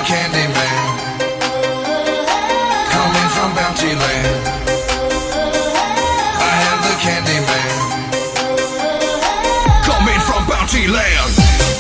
candy man, coming from Bounty Land. I am the candy man, coming from Bounty Land.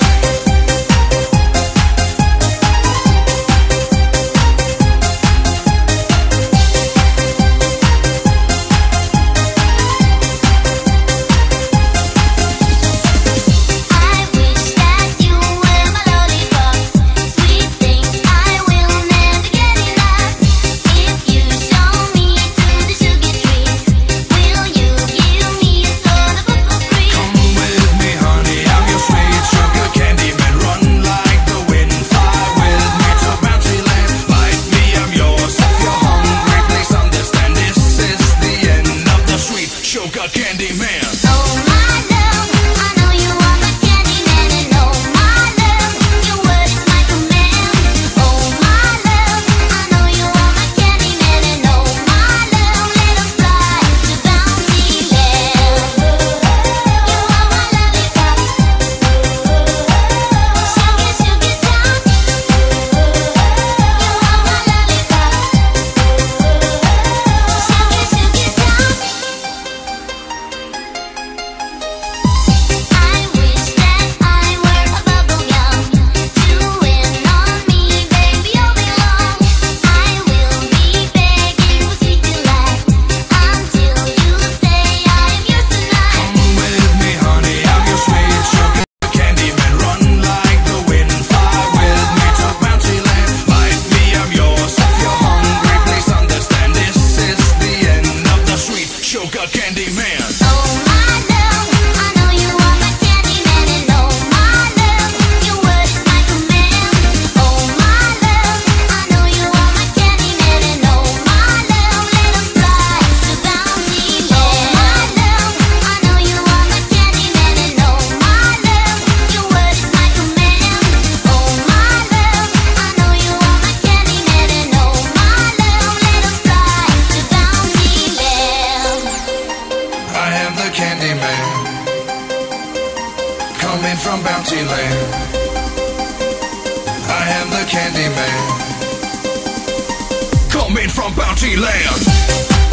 Candy man. Oh my love, I know you are my candy man, and oh my love, your word is my command. Oh my love, I know you are my candy man, and oh my love, let us fly to Bounty Land. You are my lollipop, sugar sugar top. You are my lollipop, sugar sugar top. Candy man. Oh my love, I know you are my candy man, and oh my love, your word is my command. Oh my love, I know you are my candy man, and oh my love, let us fly to Bounty Land. Oh my love, I know you are my candy man, and oh my love, your word is my command. Oh my love, I know you are my candy man, and oh my love, let us fly to Bounty Land. I am the candy man, coming from Bounty Land. I am the candy man, coming from Bounty Land.